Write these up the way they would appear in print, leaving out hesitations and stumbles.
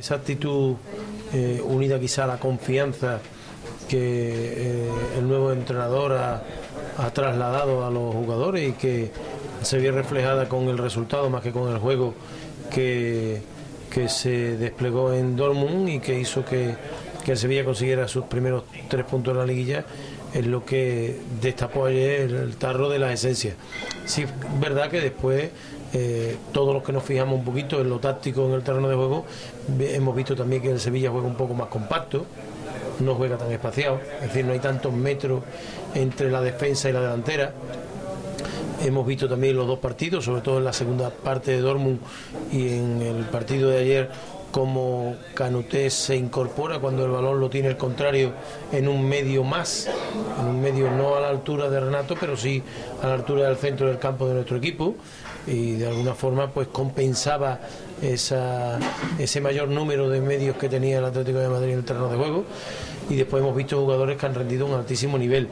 Esa actitud unida quizá a la confianza que el nuevo entrenador ha trasladado a los jugadores y que se vio reflejada con el resultado más que con el juego que se desplegó en Dortmund y que hizo que el Sevilla consiguiera sus primeros 3 puntos en la liguilla, es lo que destapó ayer el tarro de la esencia. Sí, es verdad que después todos los que nos fijamos un poquito en lo táctico en el terreno de juego, hemos visto también que el Sevilla juega un poco más compacto, no juega tan espaciado, es decir, no hay tantos metros entre la defensa y la delantera. Hemos visto también los dos partidos, sobre todo en la segunda parte de Dortmund y en el partido de ayer, como Canuté se incorpora cuando el balón lo tiene el contrario en un medio más, en un medio no a la altura de Renato, pero sí a la altura del centro del campo de nuestro equipo, y de alguna forma pues compensaba ese mayor número de medios que tenía el Atlético de Madrid en el terreno de juego. Y después hemos visto jugadores que han rendido un altísimo nivel.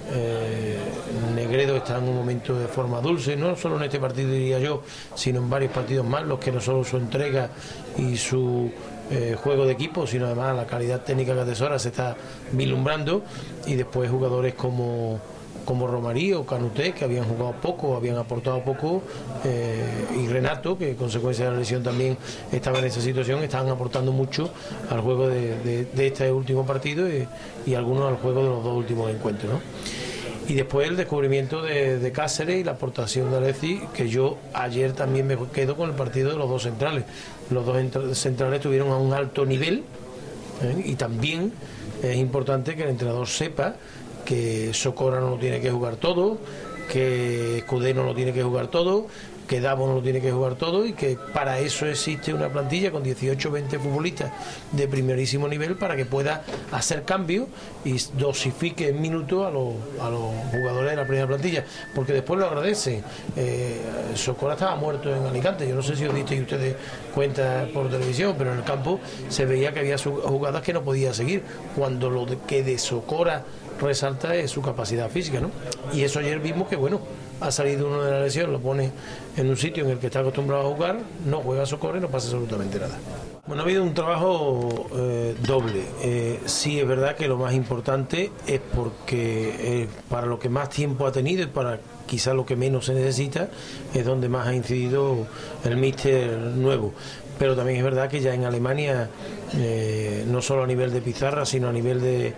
Negredo está en un momento de forma dulce, no solo en este partido diría yo, sino en varios partidos más, los que no solo su entrega y su juego de equipo, sino además la calidad técnica que atesora se está vislumbrando. Y después jugadores como Romarí o Canuté, que habían jugado poco, habían aportado poco, y Renato, que consecuencia de la lesión también estaba en esa situación, estaban aportando mucho al juego de este último partido y algunos al juego de los dos últimos encuentros, ¿no? Y después el descubrimiento de Cáceres y la aportación de Alexis, que yo ayer también me quedo con el partido de los dos centrales. Los dos centrales estuvieron a un alto nivel, y también es importante que el entrenador sepa que Socora no lo tiene que jugar todo, que Escudé no lo tiene que jugar todo, que Davo no lo tiene que jugar todo, y que para eso existe una plantilla con 18 o 20 futbolistas de primerísimo nivel para que pueda hacer cambios y dosifique en minutos a los jugadores de la primera plantilla, porque después lo agradecen. Socora estaba muerto en Alicante, yo no sé si os disteis ustedes cuenta por televisión, pero en el campo se veía que había jugadas que no podía seguir, cuando lo que de Socora resalta es su capacidad física, ¿no? Y eso ayer vimos que, bueno, ha salido uno de la lesión, lo pone en un sitio en el que está acostumbrado a jugar, no juega Socora y no pasa absolutamente nada. Bueno, ha habido un trabajo doble. Sí, es verdad que lo más importante es porque para lo que más tiempo ha tenido y para quizá lo que menos se necesita, es donde más ha incidido el míster nuevo. Pero también es verdad que ya en Alemania, no solo a nivel de pizarra, sino a nivel de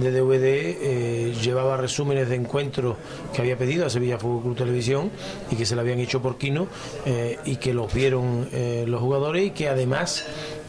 DVD, llevaba resúmenes de encuentros que había pedido a Sevilla Fútbol Club Televisión y que se le habían hecho por Kino, y que los vieron los jugadores, y que además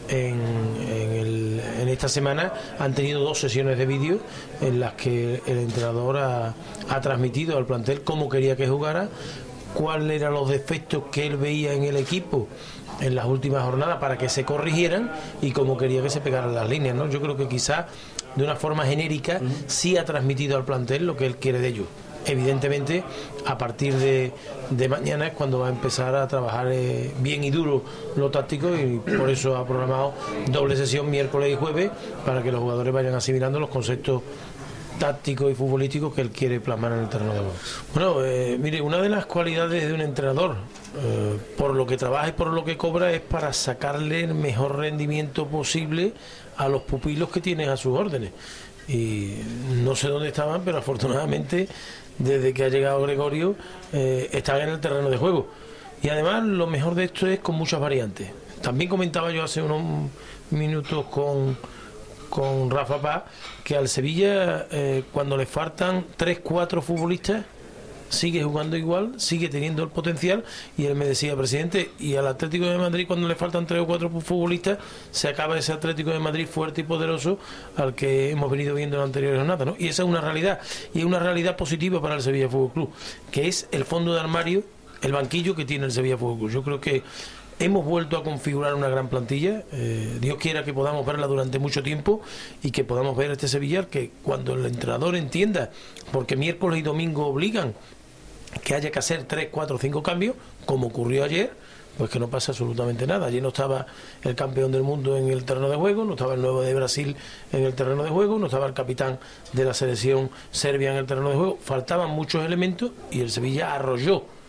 en esta semana han tenido 2 sesiones de vídeo en las que el entrenador ha transmitido al plantel cómo quería que jugara, cuáles eran los defectos que él veía en el equipo en las últimas jornadas para que se corrigieran y cómo quería que se pegaran las líneas, ¿no? Yo creo que quizás de una forma genérica sí ha transmitido al plantel lo que él quiere de ellos. Evidentemente, a partir de mañana es cuando va a empezar a trabajar bien y duro lo táctico, y por eso ha programado doble sesión miércoles y jueves para que los jugadores vayan asimilando los conceptos tácticos y futbolísticos que él quiere plasmar en el terreno de juego. Bueno, mire, una de las cualidades de un entrenador, por lo que trabaja y por lo que cobra, es para sacarle el mejor rendimiento posible a los pupilos que tiene a sus órdenes. Y no sé dónde estaban, pero afortunadamente desde que ha llegado Gregorio están en el terreno de juego. Y además lo mejor de esto es con muchas variantes. También comentaba yo hace unos minutos con Rafa Paz que al Sevilla, cuando le faltan 3-4 futbolistas, sigue jugando igual, sigue teniendo el potencial. Y él me decía, presidente, y al Atlético de Madrid, cuando le faltan 3 o 4 futbolistas, se acaba ese Atlético de Madrid fuerte y poderoso al que hemos venido viendo en la anterior jornada, ¿no? Y esa es una realidad, y es una realidad positiva para el Sevilla Fútbol Club, que es el fondo de armario, el banquillo que tiene el Sevilla Fútbol Club. Yo creo que hemos vuelto a configurar una gran plantilla. Dios quiera que podamos verla durante mucho tiempo y que podamos ver este Sevilla, que cuando el entrenador entienda, porque miércoles y domingo obligan que haya que hacer 3, 4, 5 cambios, como ocurrió ayer, pues que no pasa absolutamente nada. Ayer no estaba el campeón del mundo en el terreno de juego, no estaba el nuevo de Brasil en el terreno de juego, no estaba el capitán de la selección serbia en el terreno de juego, faltaban muchos elementos y el Sevilla arrolló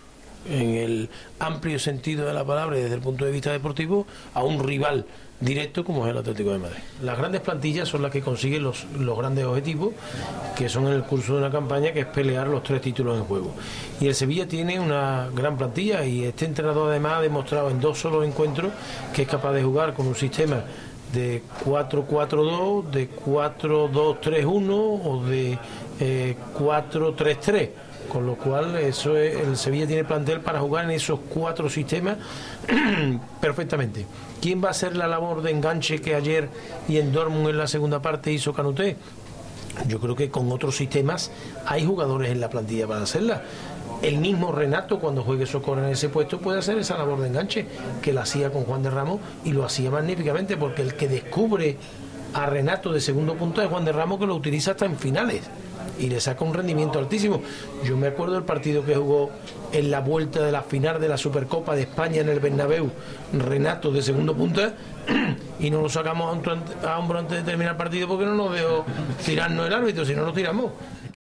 en el amplio sentido de la palabra y desde el punto de vista deportivo, a un rival directo como es el Atlético de Madrid. Las grandes plantillas son las que consiguen los grandes objetivos, que son en el curso de una campaña, que es pelear los 3 títulos en juego. Y el Sevilla tiene una gran plantilla, y este entrenador además ha demostrado en 2 solos encuentros que es capaz de jugar con un sistema de 4-4-2, de 4-2-3-1 o de 4-3-3, con lo cual eso es, el Sevilla tiene plantel para jugar en esos 4 sistemas perfectamente. ¿Quién va a hacer la labor de enganche que ayer y en Dortmund en la segunda parte hizo Canuté? Yo creo que con otros sistemas hay jugadores en la plantilla para hacerla. El mismo Renato, cuando juegue Socorro en ese puesto, puede hacer esa labor de enganche que la hacía con Juan de Ramos, y lo hacía magníficamente, porque el que descubre a Renato de segundo punto es Juan de Ramos, que lo utiliza hasta en finales y le saca un rendimiento altísimo. Yo me acuerdo del partido que jugó en la vuelta de la final de la Supercopa de España en el Bernabéu, Renato de segundo punta, y no lo sacamos a hombro antes de terminar el partido porque no nos veo tirarnos el árbitro, si no lo tiramos.